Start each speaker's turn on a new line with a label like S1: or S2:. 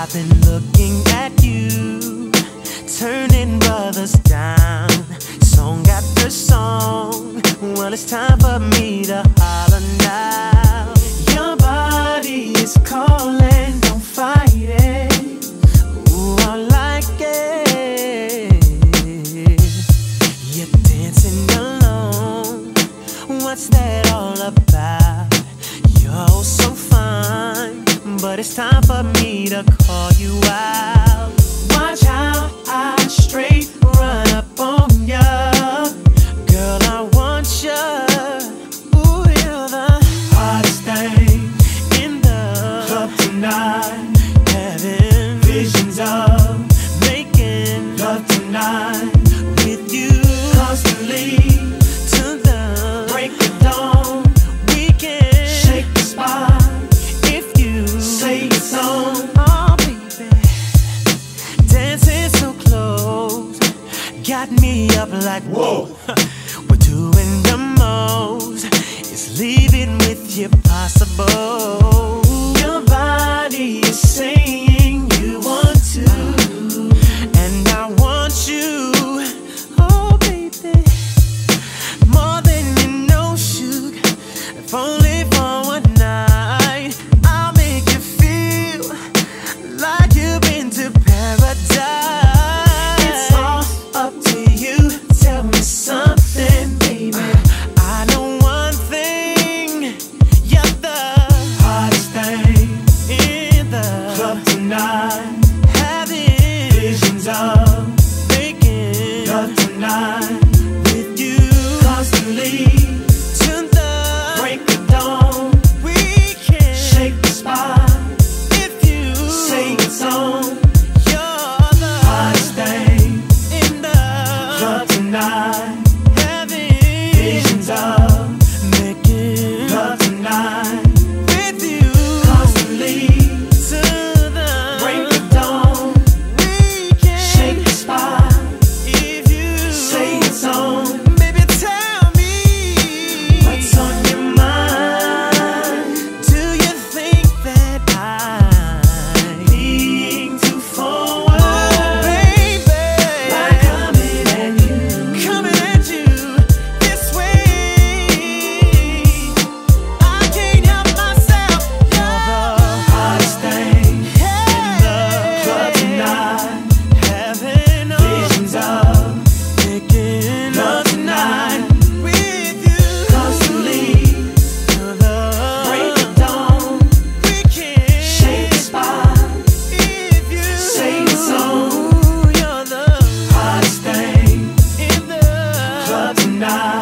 S1: I've been looking at you, turning brothers down, song after song. Well, it's time for me to holler now. Your body is calling, don't fight it. Ooh, I like it. You're dancing alone, what's that all about? You're so fine, but it's time for me to call you out. Watch how I straight run up on ya. Girl, I want ya. Ooh, you're the hottest thing in the club tonight. Having visions of making love tonight with you constantly to the break of dawn. We can shake the spot if you say it's on. Oh, baby, dancing so close got me up like whoa. We're doing the most. It's leaving with you possible. Your body is saying you want to, and I want you. Oh, baby, more than you know, sugar. If only for one night, I'll make you feel like you've been to paradise. It's all up to you. Tell me something, baby. I know one thing. You're the hottest thing in the club tonight. Having visions of making love tonight with you constantly to the break of dawn. We can shake the spot if you say it's on. You're the hottest thing in the club tonight. Having visions of making love tonight with you constantly to the break of dawn. We can shake the spot if you say it's on. Baby, tell me what's on your mind. Do you think that I'm being too forward? Oh, baby, by coming at you this way. I can't help myself. You're the hottest thing in the club tonight. Having visions of making love tonight with you constantly to the break of dawn. We can shake the spot if you say it's on. You're the hottest thing in the club tonight.